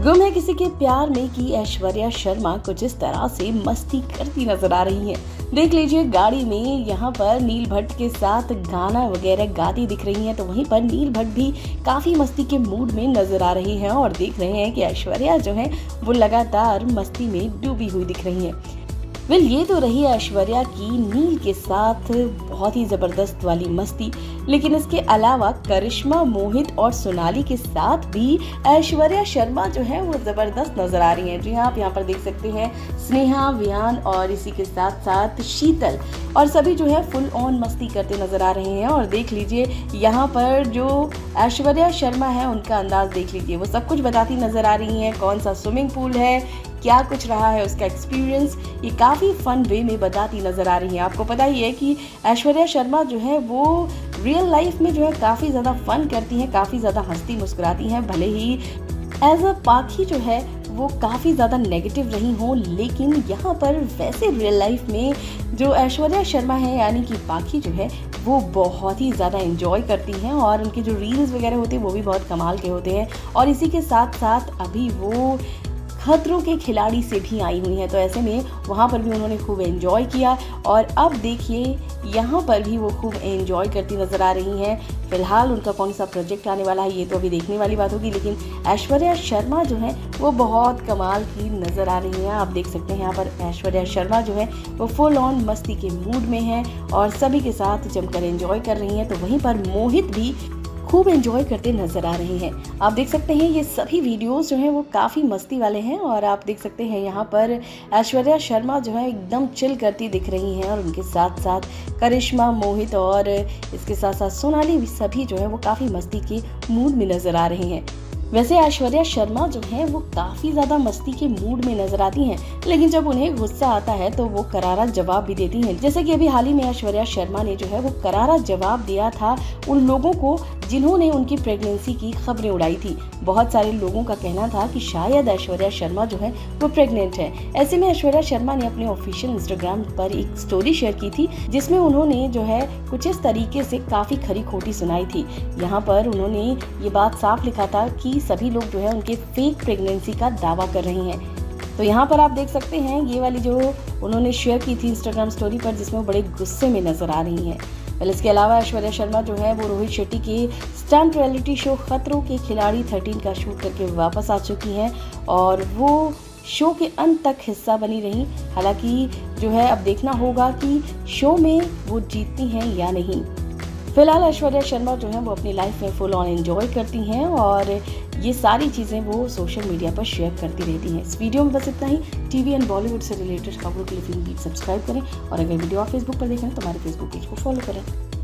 गुम है किसी के प्यार में की ऐश्वर्या शर्मा कुछ इस तरह से मस्ती करती नजर आ रही हैं। देख लीजिए, गाड़ी में यहाँ पर नील भट्ट के साथ गाना वगैरह गाती दिख रही हैं, तो वहीं पर नील भट्ट भी काफी मस्ती के मूड में नजर आ रही हैं और देख रहे हैं कि ऐश्वर्या जो है वो लगातार मस्ती में डूबी हुई दिख रही है। ये तो रही ऐश्वर्या की नील के साथ बहुत ही जबरदस्त वाली मस्ती, लेकिन इसके अलावा करिश्मा, मोहित और सोनाली के साथ भी ऐश्वर्या शर्मा जो है वो जबरदस्त नजर आ रही हैं। जी हाँ, आप यहाँ पर देख सकते हैं स्नेहा, वियान और इसी के साथ साथ शीतल, और सभी जो है फुल ऑन मस्ती करते नजर आ रहे हैं। और देख लीजिए यहाँ पर जो ऐश्वर्या शर्मा है उनका अंदाज देख लीजिए, वो सब कुछ बताती नजर आ रही हैं, कौन सा स्विमिंग पूल है, क्या कुछ रहा है उसका एक्सपीरियंस, ये काफ़ी फन वे में बताती नज़र आ रही है। आपको पता ही है कि ऐश्वर्या शर्मा जो है वो रियल लाइफ में जो है काफ़ी ज़्यादा फन करती हैं, काफ़ी ज़्यादा हंसती मुस्कुराती हैं। भले ही एज अ पाखी जो है वो काफ़ी ज़्यादा नेगेटिव रही हों, लेकिन यहाँ पर वैसे रियल लाइफ में जो ऐश्वर्या शर्मा है यानी कि पाखी जो है वो बहुत ही ज़्यादा एंजॉय करती हैं और उनके जो रील्स वगैरह होते हैं वो भी बहुत कमाल के होते हैं। और इसी के साथ साथ अभी वो खतरों के खिलाड़ी से भी आई हुई हैं, तो ऐसे में वहाँ पर भी उन्होंने खूब एंजॉय किया और अब देखिए यहाँ पर भी वो खूब एंजॉय करती नज़र आ रही हैं। फिलहाल उनका कौन सा प्रोजेक्ट आने वाला है ये तो अभी देखने वाली बात होगी, लेकिन ऐश्वर्या शर्मा जो है वो बहुत कमाल की नज़र आ रही हैं। आप देख सकते हैं यहाँ पर ऐश्वर्या शर्मा जो है वो फुल ऑन मस्ती के मूड में है और सभी के साथ जमकर एंजॉय कर रही हैं। तो वहीं पर मोहित भी खूब एंजॉय करते नजर आ रहे हैं। आप देख सकते हैं ये सभी वीडियोस जो हैं वो काफ़ी मस्ती वाले हैं और आप देख सकते हैं यहाँ पर ऐश्वर्या शर्मा जो है एकदम चिल करती दिख रही हैं और उनके साथ साथ करिश्मा, मोहित और इसके साथ साथ सोनाली भी सभी जो है वो काफ़ी मस्ती के मूड में नजर आ रहे हैं। वैसे ऐश्वर्या शर्मा जो है वो काफ़ी ज़्यादा मस्ती के मूड में नजर आती हैं, लेकिन जब उन्हें गुस्सा आता है तो वो करारा जवाब भी देती हैं। जैसे कि अभी हाल ही में ऐश्वर्या शर्मा ने जो है वो करारा जवाब दिया था उन लोगों को जिन्होंने उनकी प्रेगनेंसी की खबरें उड़ाई थी। बहुत सारे लोगों का कहना था कि शायद ऐश्वर्या शर्मा जो है वो प्रेग्नेंट है। ऐसे में ऐश्वर्या शर्मा ने अपने ऑफिशियल इंस्टाग्राम पर एक स्टोरी शेयर की थी जिसमें उन्होंने जो है कुछ इस तरीके से काफ़ी खरी खोटी सुनाई थी। यहाँ पर उन्होंने ये बात साफ लिखा था कि सभी लोग जो है उनके फेक प्रेगनेंसी का दावा कर रहे हैं। तो यहाँ पर आप देख सकते हैं ये वाली जो उन्होंने शेयर की थी इंस्टाग्राम स्टोरी पर, जिसमें वो बड़े गुस्से में नजर आ रही हैं। इसके अलावा ऐश्वर्या शर्मा जो है वो रोहित शेट्टी के स्टंट रियलिटी शो खतरों के खिलाड़ी 13 का शूट करके वापस आ चुकी हैं और वो शो के अंत तक हिस्सा बनी रही। हालांकि जो है अब देखना होगा कि शो में वो जीतती हैं या नहीं। फिलहाल ऐश्वर्या शर्मा जो है वो अपनी लाइफ में फुल ऑन एंजॉय करती हैं और ये सारी चीज़ें वो सोशल मीडिया पर शेयर करती रहती हैं। इस वीडियो में बस इतना ही। टीवी एंड बॉलीवुड से रिलेटेड खबरों के लिए सब्सक्राइब करें और अगर वीडियो आप फेसबुक पर देखें तो हमारे फेसबुक पेज को फॉलो करें।